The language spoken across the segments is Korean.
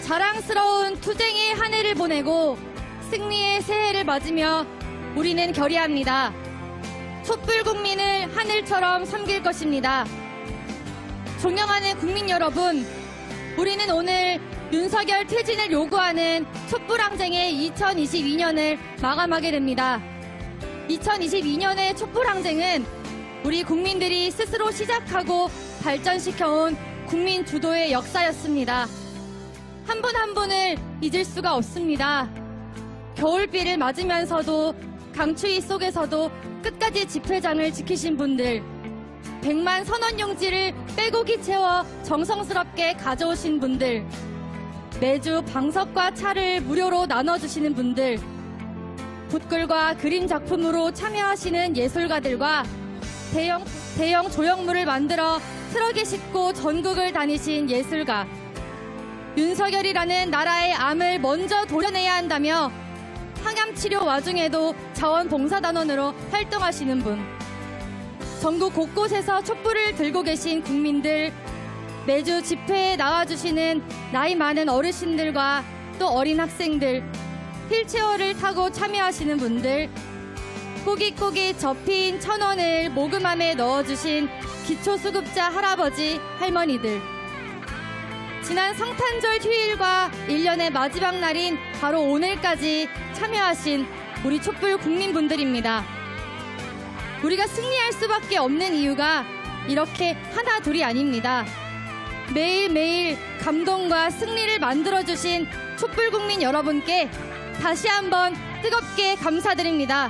자랑스러운 투쟁의 한 해를 보내고 승리의 새해를 맞으며 우리는 결의합니다. 촛불 국민을 하늘처럼 섬길 것입니다. 존경하는 국민 여러분, 우리는 오늘 윤석열 퇴진을 요구하는 촛불항쟁의 2022년을 마감하게 됩니다. 2022년의 촛불항쟁은 우리 국민들이 스스로 시작하고 발전시켜온 국민 주도의 역사였습니다. 한 분 한 분을 잊을 수가 없습니다. 겨울비를 맞으면서도 강추위 속에서도 끝까지 집회장을 지키신 분들, 100만 선언용지를 빼곡히 채워 정성스럽게 가져오신 분들, 매주 방석과 차를 무료로 나눠주시는 분들, 붓글과 그림 작품으로 참여하시는 예술가들과 대형 조형물을 만들어 트럭에 싣고 전국을 다니신 예술가, 윤석열이라는 나라의 암을 먼저 도려내야 한다며 항암치료 와중에도 자원봉사단원으로 활동하시는 분, 전국 곳곳에서 촛불을 들고 계신 국민들, 매주 집회에 나와주시는 나이 많은 어르신들과 또 어린 학생들, 휠체어를 타고 참여하시는 분들, 꾸깃꾸깃 접힌 1,000원을 모금함에 넣어주신 기초수급자 할아버지, 할머니들, 지난 성탄절 휴일과 1년의 마지막 날인 바로 오늘까지 참여하신 우리 촛불 국민분들입니다. 우리가 승리할 수밖에 없는 이유가 이렇게 하나 둘이 아닙니다. 매일매일 감동과 승리를 만들어주신 촛불 국민 여러분께 다시 한번 뜨겁게 감사드립니다.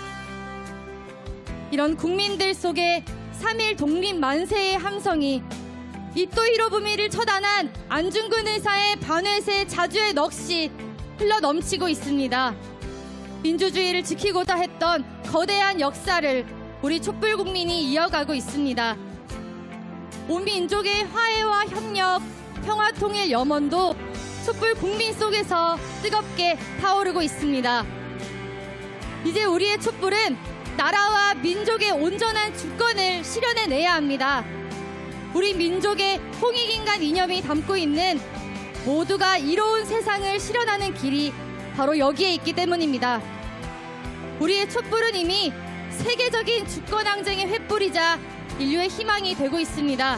이런 국민들 속에 3.1 독립 만세의 함성이 이토 히로부미를 처단한 안중근 의사의 반회세 자주의 넋이 흘러넘치고 있습니다. 민주주의를 지키고자 했던 거대한 역사를 우리 촛불 국민이 이어가고 있습니다. 온 민족의 화해와 협력, 평화통일 염원도 촛불 국민 속에서 뜨겁게 타오르고 있습니다. 이제 우리의 촛불은 나라와 민족의 온전한 주권을 실현해내야 합니다. 우리 민족의 홍익인간 이념이 담고 있는 모두가 이로운 세상을 실현하는 길이 바로 여기에 있기 때문입니다. 우리의 촛불은 이미 세계적인 주권항쟁의 횃불이자 인류의 희망이 되고 있습니다.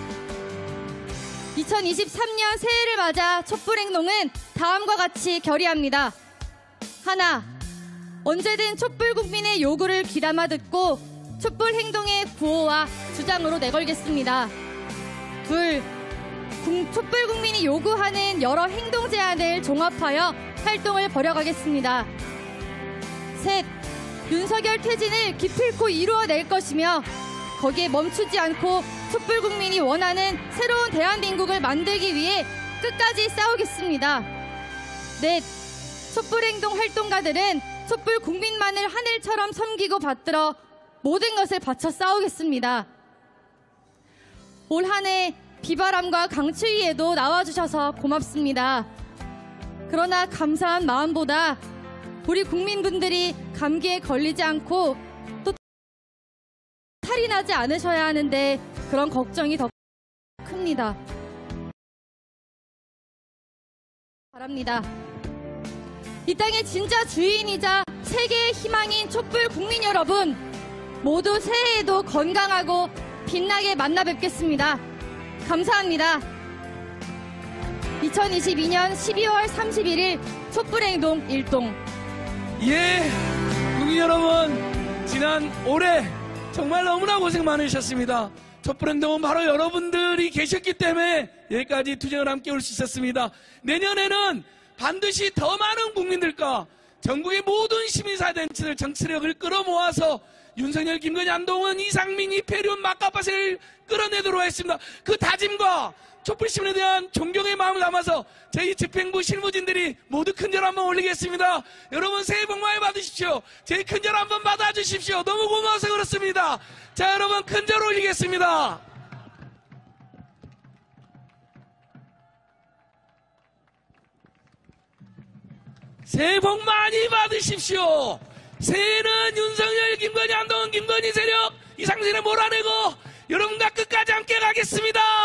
2023년 새해를 맞아 촛불행동은 다음과 같이 결의합니다. 하나, 언제든 촛불 국민의 요구를 귀담아 듣고 촛불 행동의 구호와 주장으로 내걸겠습니다. 둘, 촛불 국민이 요구하는 여러 행동 제안을 종합하여 활동을 벌여가겠습니다. 셋, 윤석열 퇴진을 기필코 이루어낼 것이며 거기에 멈추지 않고 촛불 국민이 원하는 새로운 대한민국을 만들기 위해 끝까지 싸우겠습니다. 넷, 촛불행동 활동가들은 촛불 국민만을 하늘처럼 섬기고 받들어 모든 것을 바쳐 싸우겠습니다. 올 한 해 비바람과 강추위에도 나와주셔서 고맙습니다. 그러나 감사한 마음보다 우리 국민분들이 감기에 걸리지 않고 또 탈이 나지 않으셔야 하는데 그런 걱정이 더 큽니다. 바랍니다. 이 땅의 진짜 주인이자 세계의 희망인 촛불 국민 여러분, 모두 새해에도 건강하고 빛나게 만나 뵙겠습니다. 감사합니다. 2022년 12월 31일 촛불행동 일동. 예, 국민 여러분, 지난 올해 정말 너무나 고생 많으셨습니다. 촛불행동은 바로 여러분들이 계셨기 때문에 여기까지 투쟁을 함께 올 수 있었습니다. 내년에는 반드시 더 많은 국민들과 전국의 모든 시민사회단체들 정치력을 끌어모아서 윤석열, 김건희, 안동은, 이상민, 이태륜, 막가빠세를 끌어내도록 하겠습니다. 그 다짐과 촛불시민에 대한 존경의 마음을 담아서 저희 집행부 실무진들이 모두 큰절 한번 올리겠습니다. 여러분 새해 복 많이 받으십시오. 저희 큰절 한번 받아주십시오. 너무 고마워서 그렇습니다. 자, 여러분 큰절 올리겠습니다. 새해 복 많이 받으십시오. 새해는 윤석열, 김건희, 안동은, 김건희 세력 이상진에 몰아내고 여러분과 끝까지 함께 가겠습니다.